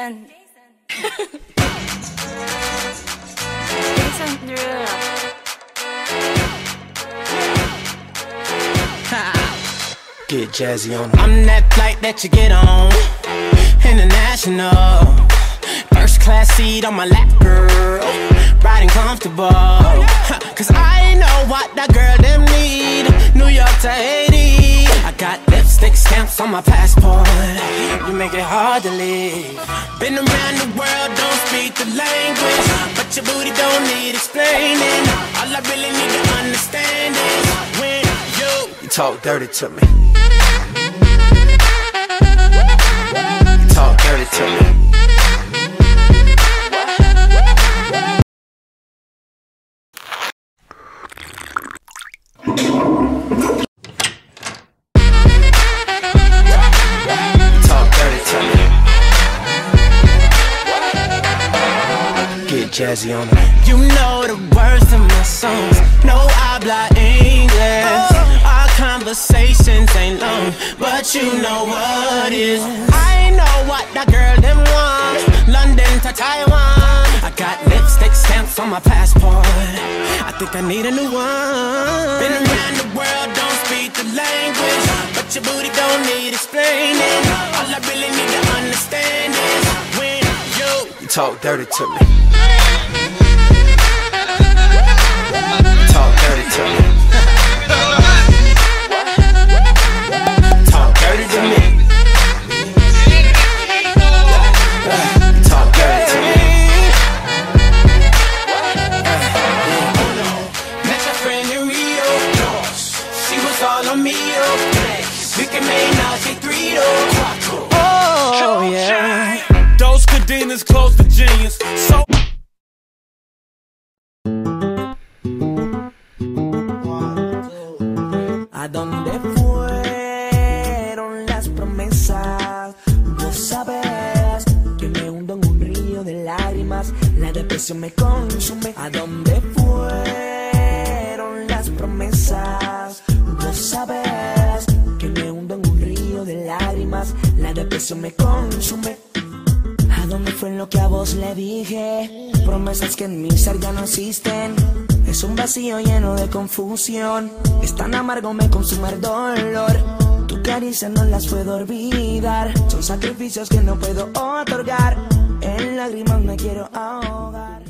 Jason. Jason Derulo. Get jazzy on. I'm that flight that you get on, international. First class seat on my lap, girl, riding comfortable. Cause I know what that girl them need. New York to Haiti, I got lipstick stamps on my passport. You make it hard to leave. Been around the world, don't speak the language, but your booty don't need explaining. All I really need to understand is when you talk dirty to me. You talk dirty to me. Jazzy on it. You know the words of my songs, no habla English. Our conversations ain't long, but you know what is. I know what that girl them want, London to Taiwan. I got lipstick stamps on my passport, I think I need a new one. Been around the world, don't speak the language, but your booty don't need explaining. All I really need to understand is when you talk dirty to me. Talk dirty to me. Talk dirty to me. Talk dirty to me. Met my friend in Rio, she was all on me. We can make now she 3 Oh yeah. Those cadenas close to genius. So ¿a dónde fueron las promesas? Vos sabés que me hundo en un río de lágrimas, la depresión me consume. ¿A dónde fueron las promesas? Vos sabés que me hundo en un río de lágrimas, la depresión me consume. ¿A dónde fue lo que a vos le dije? Promesas que en mi ser ya no existen. Es un vacío lleno de confusión, es tan amargo, me consume el dolor. Tu caricia no las puedo olvidar, son sacrificios que no puedo otorgar. En lágrimas me quiero ahogar.